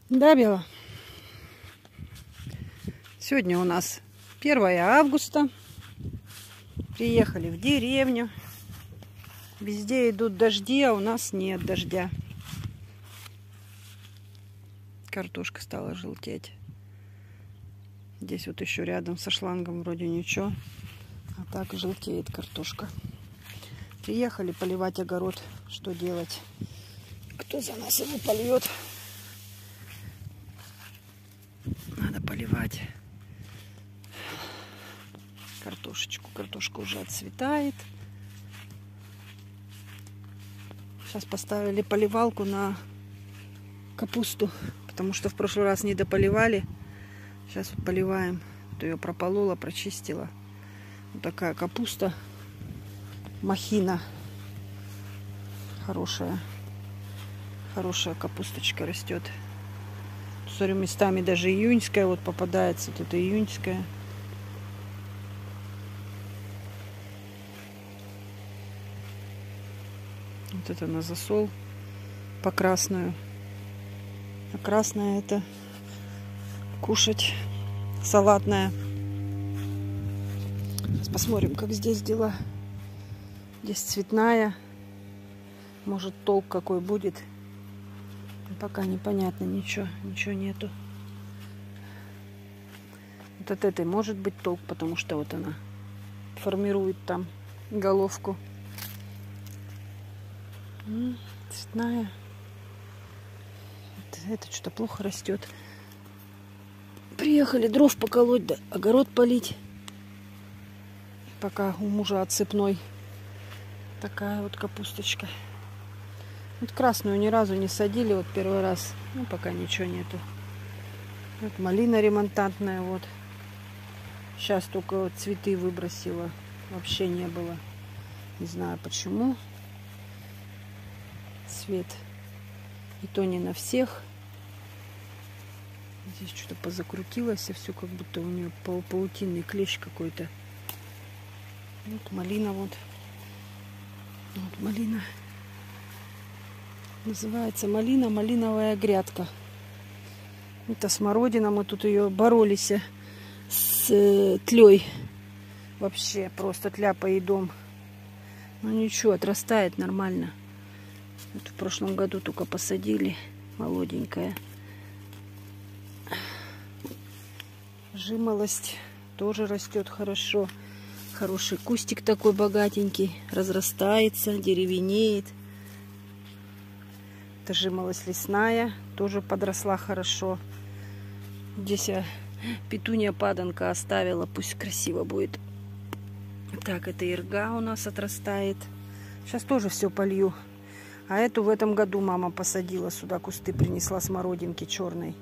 Да, Бела? Сегодня у нас 1 августа. Приехали в деревню. Везде идут дожди, а у нас нет дождя. Картошка стала желтеть. Здесь вот еще рядом со шлангом вроде ничего. А так желтеет картошка. Приехали поливать огород. Что делать? Кто за нас его польет? Надо поливать картошечку. Картошка уже отцветает. Сейчас поставили поливалку на капусту, потому что в прошлый раз не дополивали. Сейчас вот поливаем. Вот ее прополола, прочистила. Вот такая капуста. Махина. Хорошая капусточка растет. Смотрю, местами даже июньская вот попадается. Тут июньская. Вот это на засол по красную. А красная это кушать салатная. Сейчас посмотрим, как здесь дела. Здесь цветная. Может, толк какой будет. Пока непонятно ничего нету. Вот от этой может быть толк, потому что вот она формирует там головку. Цветная. Это что-то плохо растет. Приехали дров поколоть, да огород полить. Пока у мужа отсыпной. Такая вот капусточка. Вот красную ни разу не садили, вот первый раз. Ну, пока ничего нету. Вот малина ремонтантная, вот. Сейчас только вот цветы выбросила. Вообще не было. Не знаю почему. Цвет. И то не на всех. Здесь что-то позакрутилось, и все как будто у нее паутинный клещ какой-то. Вот малина вот. Вот малина. Называется малина, малиновая грядка. Это смородина. Мы тут ее боролись с тлей. Вообще просто тля поедом. Ну ничего, отрастает нормально. Вот в прошлом году только посадили. Молоденькая. Жимолость тоже растет хорошо. Хороший кустик такой богатенький. Разрастается, деревенеет. Это жимолость лесная. Тоже подросла хорошо. Здесь я петуния паданка оставила. Пусть красиво будет. Так, это ирга у нас отрастает. Сейчас тоже все полью. А эту в этом году мама посадила. Сюда кусты принесла смородинки черной.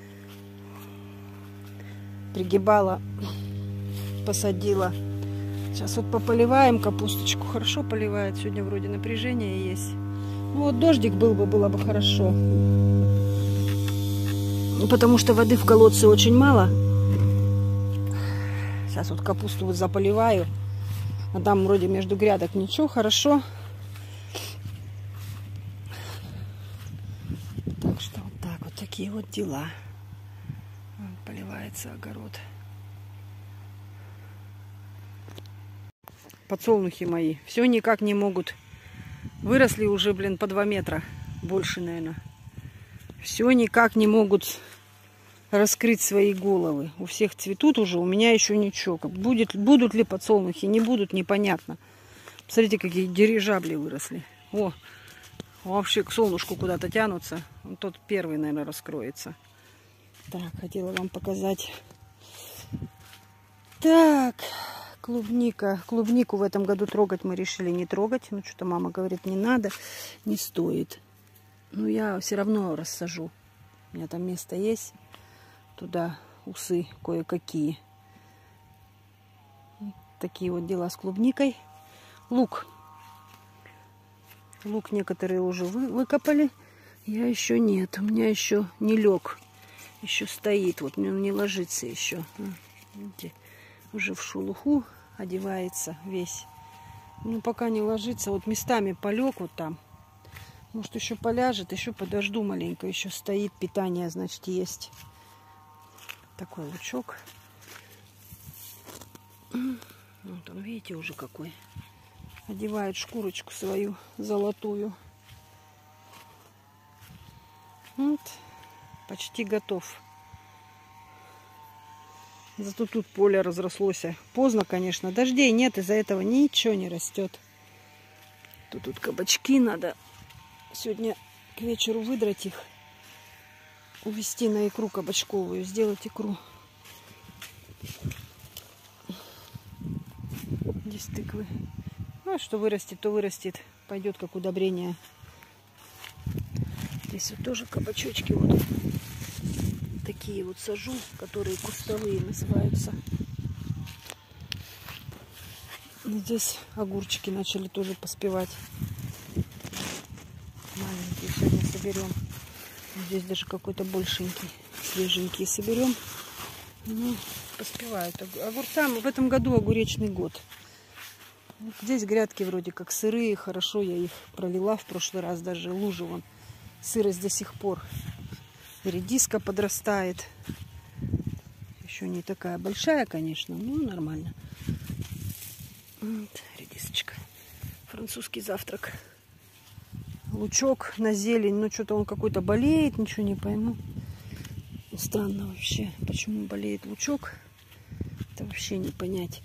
Пригибала. Посадила. Сейчас вот пополиваем капусточку. Хорошо поливает. Сегодня вроде напряжение есть. Ну вот дождик был бы, было бы хорошо. Потому что воды в колодце очень мало. Сейчас вот капусту вот заполиваю. А там вроде между грядок ничего, хорошо. Так что вот так вот такие вот дела. Поливается огород. Подсолнухи мои все никак не могут. Выросли уже, блин, по 2 метра. Больше, наверное. Все никак не могут раскрыть свои головы. У всех цветут уже, у меня еще ничего. Будут ли подсолнухи, не будут, непонятно. Посмотрите, какие дирижабли выросли. О, вообще к солнышку куда-то тянутся. Вот тот первый, наверное, раскроется. Так, хотела вам показать. Так, клубника. Клубнику в этом году трогать мы решили не трогать. Ну, что-то мама говорит, не надо, не стоит. Но я все равно рассажу. У меня там место есть. Туда усы кое-какие. Такие вот дела с клубникой. Лук. Лук некоторые уже выкопали. Я еще нет. У меня еще не лег. Еще стоит. Вот он не ложится еще. Видите, уже в шелуху одевается весь. Ну, пока не ложится. Вот местами полег вот там. Может, еще поляжет, еще подожду маленько. Еще стоит, питание, значит, есть. Такой лучок. Вот он, видите, уже какой. Одевает шкурочку свою золотую. Вот. Почти готов. Зато тут поле разрослось. Поздно, конечно. Дождей нет, из-за этого ничего не растет. Тут кабачки надо сегодня к вечеру выдрать их. Увести на икру кабачковую. Сделать икру. Здесь тыквы. Ну, что вырастет, то вырастет. Пойдет как удобрение. Здесь вот тоже кабачочки. Вот такие вот сажу, которые кустовые называются. Здесь огурчики начали тоже поспевать. Маленькие сегодня соберем. Здесь даже какой-то большенький, свеженький соберем. Ну, поспевают. Огурцам в этом году огуречный год. Здесь грядки вроде как сырые. Хорошо, я их пролила в прошлый раз. Даже лужи вон. Сырость до сих пор. Редиска подрастает. Еще не такая большая, конечно, но нормально. Вот, редисочка. Французский завтрак. Лучок на зелень. Ну, что-то он какой-то болеет, ничего не пойму. Странно вообще, почему болеет лучок. Это вообще не понять.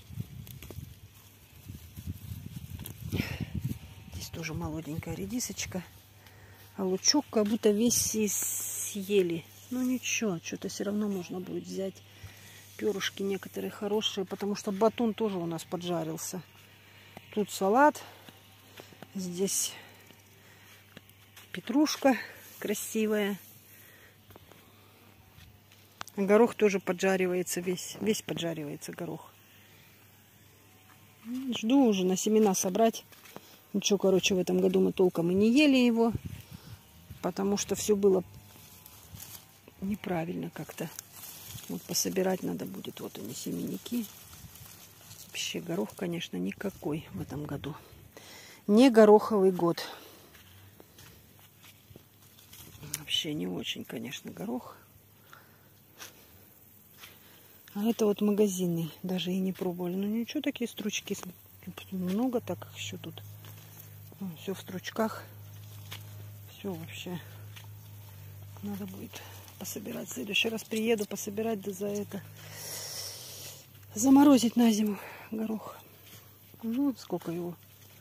Здесь тоже молоденькая редисочка. А лучок как будто весь съели. Ну ничего, что-то все равно можно будет взять. Перышки некоторые хорошие, потому что батон тоже у нас поджарился. Тут салат. Здесь петрушка красивая. Горох тоже поджаривается весь. Весь поджаривается горох. Жду уже на семена собрать. Ничего, короче, в этом году мы толком и не ели его. Потому что все было неправильно как-то. Вот пособирать надо будет. Вот они, семенники. Вообще горох, конечно, никакой в этом году. Не гороховый год. Вообще не очень, конечно, горох. А это вот магазинный. Даже и не пробовали. Ну ничего, такие стручки. Много так их еще тут. Все в стручках. Все вообще. Надо будет пособирать. В следующий раз приеду пособирать, да за это. Заморозить на зиму горох. Ну, сколько его.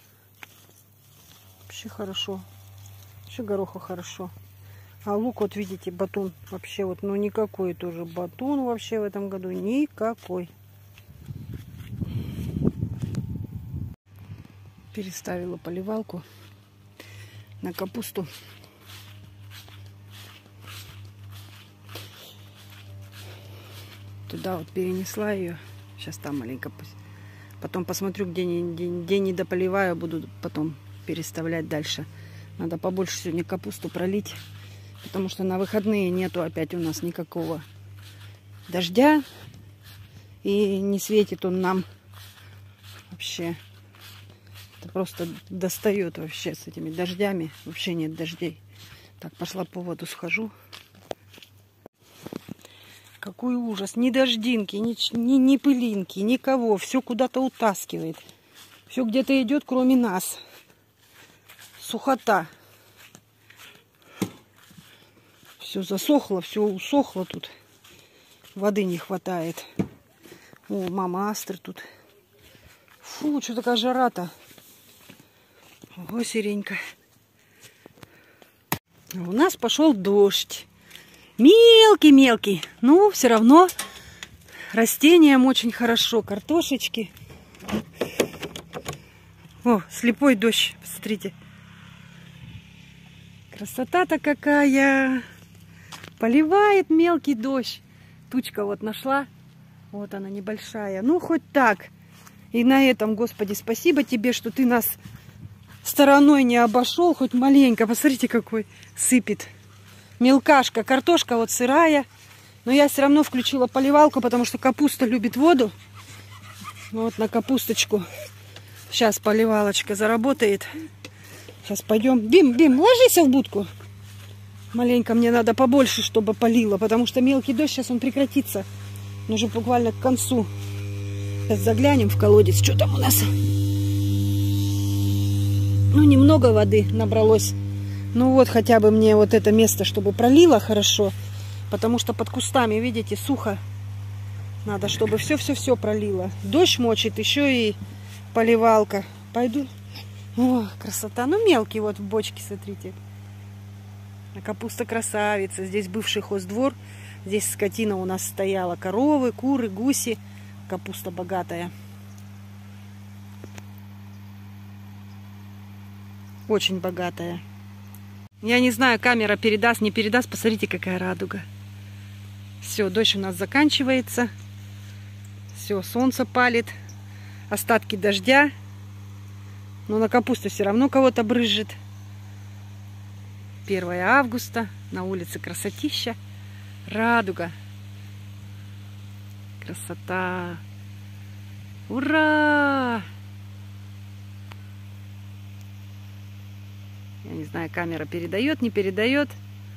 Вообще хорошо. Вообще гороха хорошо. А лук, вот видите, батон вообще вот, ну никакой тоже батон вообще в этом году. Никакой. Переставила поливалку на капусту. Туда вот перенесла ее. Сейчас там маленько. Потом посмотрю, где не дополиваю. Буду потом переставлять дальше. Надо побольше сегодня капусту пролить. Потому что на выходные нету опять у нас никакого дождя. И не светит он нам вообще. Это просто достает вообще с этими дождями. Вообще нет дождей. Так, пошла по воду схожу. Какой ужас. Ни дождинки, ни пылинки, никого. Все куда-то утаскивает. Все где-то идет, кроме нас. Сухота. Все засохло, все усохло тут. Воды не хватает. О, мама астры тут. Фу, что такая жара-то. Ого, сиренька. У нас пошел дождь. Мелкий-мелкий. Ну, все равно растениям очень хорошо. Картошечки. О, слепой дождь. Посмотрите. Красота-то какая. Поливает мелкий дождь. Тучка вот нашла. Вот она небольшая. Ну, хоть так. И на этом, Господи, спасибо тебе, что ты нас стороной не обошел. Хоть маленько. Посмотрите, какой сыпет. Мелкашка. Картошка вот сырая. Но я все равно включила поливалку, потому что капуста любит воду. Вот на капусточку. Сейчас поливалочка заработает. Сейчас пойдем. Бим, ложись в будку. Маленько мне надо побольше, чтобы полило, потому что мелкий дождь, сейчас он прекратится. Он уже буквально к концу. Сейчас заглянем в колодец, что там у нас. Ну, немного воды набралось. Ну вот, хотя бы мне вот это место, чтобы пролило хорошо. Потому что под кустами, видите, сухо. Надо, чтобы все пролило. Дождь мочит, еще и поливалка. Пойду. О, красота. Ну, мелкий вот в бочке, смотрите. А капуста красавица. Здесь бывший хоздвор. Здесь скотина у нас стояла. Коровы, куры, гуси. Капуста богатая. Очень богатая. Я не знаю, камера передаст, не передаст. Посмотрите, какая радуга. Все, дождь у нас заканчивается. Все, солнце палит. Остатки дождя. Но на капусту все равно кого-то брызжет. 1 августа. На улице красотища. Радуга. Красота. Ура! Я не знаю, камера передает, не передает.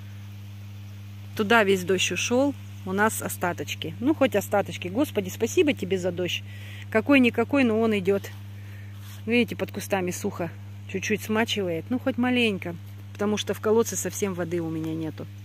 Туда весь дождь ушел. У нас остаточки. Ну, хоть остаточки. Господи, спасибо тебе за дождь. Какой-никакой, но он идет. Видите, под кустами сухо. Чуть-чуть смачивает. Ну, хоть маленько. Потому что в колодце совсем воды у меня нету.